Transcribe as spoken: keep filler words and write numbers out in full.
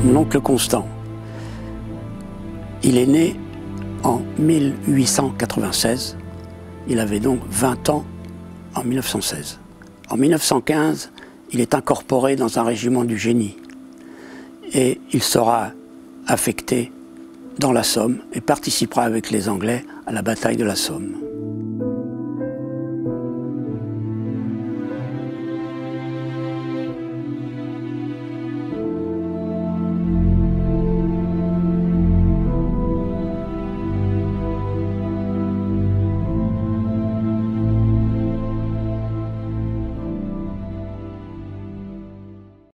mon oncle Constant. Il est né en mille huit cent quatre-vingt-seize, il avait donc vingt ans en mille neuf cent seize. En mille neuf cent quinze, il est incorporé dans un régiment du génie et il sera affecté dans la Somme et participera avec les Anglais à la bataille de la Somme.